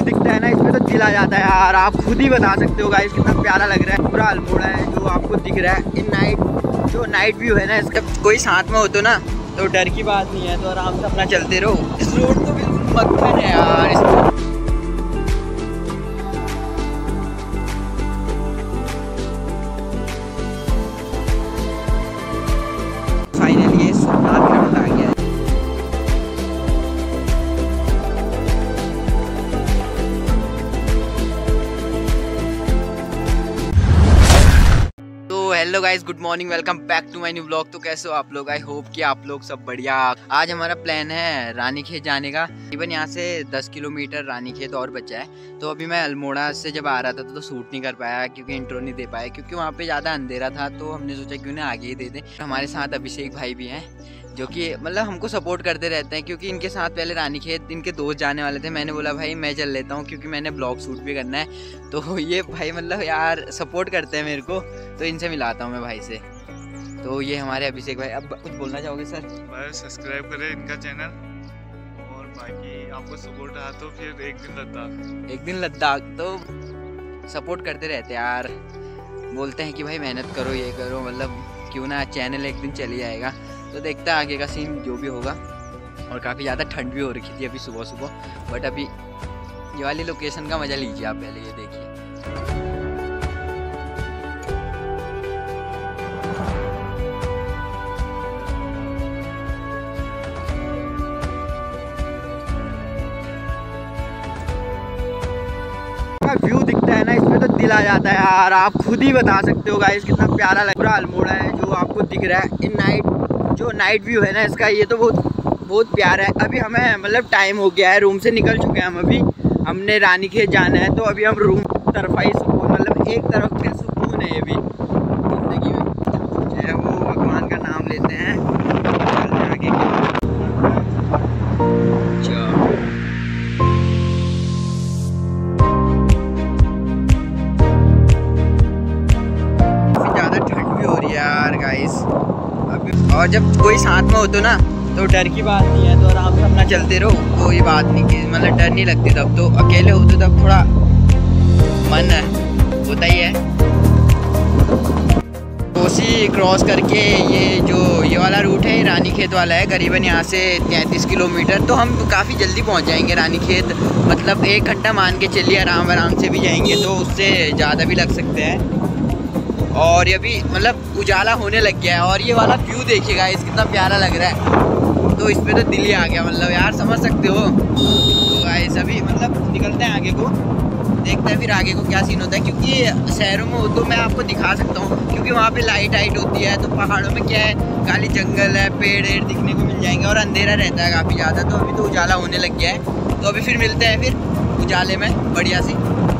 दिखता है ना, इसमें तो दिल आ जाता है यार। आप खुद ही बता सकते हो गाइस कितना प्यारा लग रहा है। पूरा अल्मोड़ा है जो आपको दिख रहा है। इन नाइट जो नाइट व्यू है ना इसका, कोई साथ में हो तो ना तो डर की बात नहीं है, तो आराम से अपना चलते रहो। इस रोड तो बिल्कुल मक्खन है यार। फाइनली ये सोमनाथ ग्राउंड आ गया है। Hello guys, good morning, welcome back to my new blog. तो कैसे हो आप लोग? आई होप कि आप लोग सब बढ़िया। आज हमारा प्लान है रानीखेत जाने का। इवन यहाँ से 10 किलोमीटर रानीखेत और बचा है। तो अभी मैं अल्मोड़ा से जब आ रहा था तो शूट नहीं कर पाया क्योंकि इंट्रो नहीं दे पाया, क्योंकि वहाँ पे ज़्यादा अंधेरा था। तो हमने सोचा क्यों ना आगे ही दे दें। हमारे साथ अभिषेक भाई भी हैं जो कि मतलब हमको सपोर्ट करते रहते हैं, क्योंकि इनके साथ पहले रानीखेत इनके दोस्त जाने वाले थे। मैंने बोला भाई मैं चल लेता हूँ क्योंकि मैंने ब्लॉग शूट भी करना है। तो ये भाई मतलब यार सपोर्ट करते हैं मेरे को, तो इनसे मिलाता हूँ मैं भाई से। तो ये हमारे अभिषेक भाई। अब कुछ बोलना चाहोगे सर? भाई सब्सक्राइब करें इनका चैनल, और बाकी आपको सपोर्ट रहा तो फिर एक दिन लद्दाख तो सपोर्ट करते रहते हैं यार। बोलते हैं कि भाई मेहनत करो, ये करो, मतलब क्यों ना चैनल एक दिन चली जाएगा। तो देखते हैं आगे का सीन जो भी होगा। और काफ़ी ज़्यादा ठंड भी हो रखी थी अभी सुबह सुबह, बट अभी ये वाली लोकेशन का मज़ा लीजिए आप। पहले ये देखिए, व्यू दिखता है ना, इसमें तो दिल आ जाता है यार। आप खुद ही बता सकते हो गाइस कितना प्यारा लग रहा है। अल्मोड़ा है जो आपको दिख रहा है। इन नाइट जो नाइट व्यू है ना इसका, ये तो बहुत प्यारा है। अभी हमें मतलब टाइम हो गया है, रूम से निकल चुके हैं हम। अभी हमने रानीखेत जाना है, तो अभी हम रूम तरफा ही सुकून, मतलब एक तरफ का सुकून है ये भी जिंदगी में। जो है वो भगवान का नाम लेते हैं, चलते हैं आगे गाइस। अभी और जब कोई साथ में हो तो ना तो डर की बात नहीं है, तो आराम से अपना चलते रहो। कोई बात नहीं कि मतलब डर नहीं लगती तब। तो अकेले हो तो तब थोड़ा मन होता ही है। कोसी क्रॉस करके ये वाला रूट है, रानीखेत वाला है। करीबन यहाँ से 33 किलोमीटर। तो हम काफ़ी जल्दी पहुँच जाएंगे रानीखेत। मतलब 1 घंटा मान के चलिए, आराम से भी जाएंगे तो उससे ज़्यादा भी लग सकते हैं। और ये भी मतलब उजाला होने लग गया है। और ये वाला व्यू देखिएगा इस कितना प्यारा लग रहा है। तो इस पे तो दिल ही आ गया, मतलब यार समझ सकते हो। तो गाइस अभी मतलब निकलते हैं आगे को, देखते हैं फिर आगे को क्या सीन होता है। क्योंकि शहरों में हो तो मैं आपको दिखा सकता हूँ, क्योंकि वहाँ पे लाइट होती है। तो पहाड़ों में क्या है, खाली जंगल है, पेड़ दिखने को मिल जाएंगे और अंधेरा रहता है काफ़ी ज़्यादा। तो अभी तो उजाला होने लग गया है। तो अभी फिर मिलते हैं फिर उजाले में बढ़िया सी।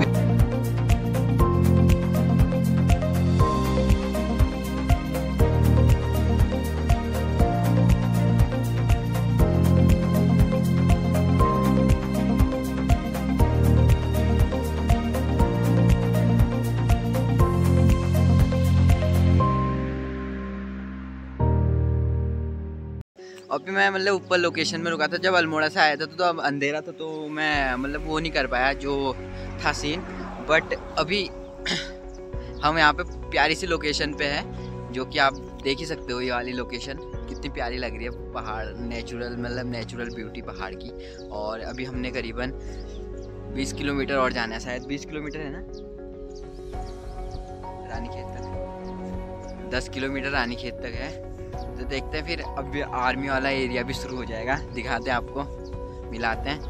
अभी मैं मतलब ऊपर लोकेशन में रुका था जब अल्मोड़ा से आया था, तो अब अंधेरा था, तो मैं मतलब वो नहीं कर पाया जो था सीन। बट अभी हम यहाँ पे प्यारी सी लोकेशन पे है, जो कि आप देख ही सकते हो। ये वाली लोकेशन कितनी प्यारी लग रही है, पहाड़ नेचुरल, मतलब नेचुरल ब्यूटी पहाड़ की। और अभी हमने करीबन 20 किलोमीटर और जाना है, शायद 20 किलोमीटर है ना रानीखेत तक। 10 किलोमीटर रानीखेत तक है। तो देखते हैं फिर। अब आर्मी वाला एरिया भी शुरू हो जाएगा, दिखाते हैं आपको, मिलाते हैं।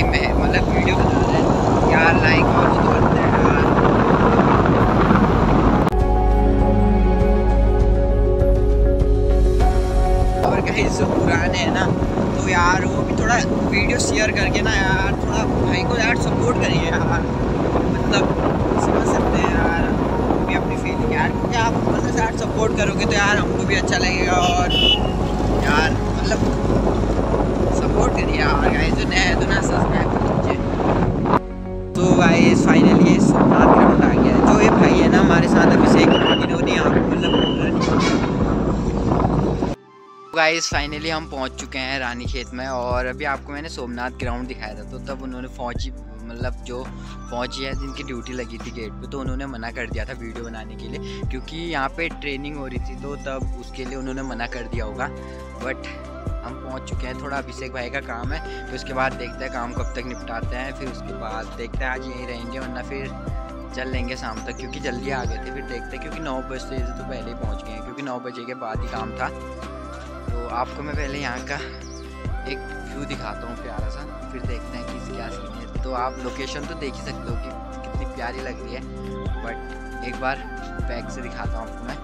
मतलब वीडियो बना रहे हैं यार, लाइक और वो तो बनता है यार। और गाइस जो पुराने हैं ना, तो यार वो भी थोड़ा वीडियो शेयर करके ना यार, थोड़ा भाई को यार सपोर्ट करिए यार, मतलब समझ सकते हैं यार भी अपनी फीलिंग यार, क्योंकि आप मतलब यार सपोर्ट करोगे तो यार हमको भी अच्छा लगेगा। और यार मतलब सपोर्ट करिए यार गाइस, जो नया है तो ना सब्सक्राइब कर दीजिए। तो गाइस फाइनली ये सोमनाथ ग्राउंड आ गया है। जो ये भाई है ना हमारे साथ अभिषेक, इन्होंने यहाँ पे मतलब गाइस फाइनली हम पहुंच चुके हैं रानीखेत में। और अभी आपको मैंने सोमनाथ ग्राउंड दिखाया था, तो तब उन्होंने फौजी मतलब जो फौजी है जिनकी ड्यूटी लगी थी गेट पे, तो उन्होंने मना कर दिया था वीडियो बनाने के लिए, क्योंकि यहाँ पे ट्रेनिंग हो रही थी, तो तब उसके लिए उन्होंने मना कर दिया होगा। बट हम पहुँच चुके हैं, थोड़ा अभिषेक भाई का काम है, फिर उसके बाद देखते हैं काम कब तक निपटाते हैं, फिर उसके बाद देखते हैं आज यहीं रहेंगे वरना फिर चल लेंगे शाम तक, क्योंकि जल्दी आ गए थे। फिर देखते हैं, क्योंकि 9 बजे से तो पहले ही पहुँच गए हैं, क्योंकि 9 बजे के बाद ही काम था। तो आपको मैं पहले यहाँ का एक व्यू दिखाता हूँ प्यारा सा, फिर देखते हैं कि क्या सीन है। तो आप लोकेशन तो देख ही सकते हो कि कितनी प्यारी लग रही है, बट एक बार बैक से दिखाता हूँ आपको मैं।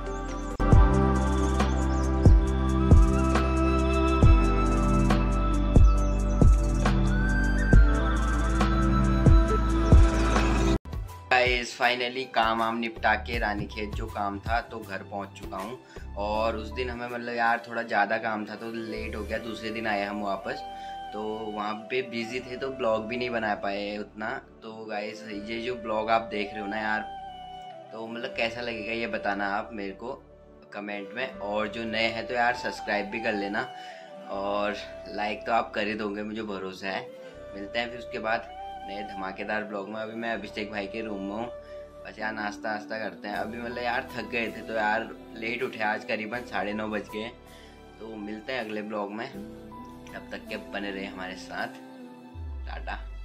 गाइस फाइनली काम वाम निपटा के रानीखेत जो काम था तो घर पहुंच चुका हूं। और उस दिन हमें मतलब यार थोड़ा ज़्यादा काम था तो लेट हो गया, दूसरे दिन आए हम वापस, तो वहाँ पे बिज़ी थे तो ब्लॉग भी नहीं बना पाए उतना। तो गाइस ये जो ब्लॉग आप देख रहे हो ना यार, तो मतलब कैसा लगेगा ये बताना आप मेरे को कमेंट में। और जो नए हैं तो यार सब्सक्राइब भी कर लेना, और लाइक तो आप कर ही दोगे, मुझे भरोसा है। मिलते हैं फिर उसके बाद नए धमाकेदार ब्लॉग में। अभी मैं अभिषेक भाई के रूम में हूँ, बस यार नाश्ता वास्ता करते हैं। अभी मतलब यार थक गए थे तो यार लेट उठे, आज करीबन 9:30 बज गए। तो मिलते हैं अगले ब्लॉग में, तब तक के बने रहे हमारे साथ। टाटा।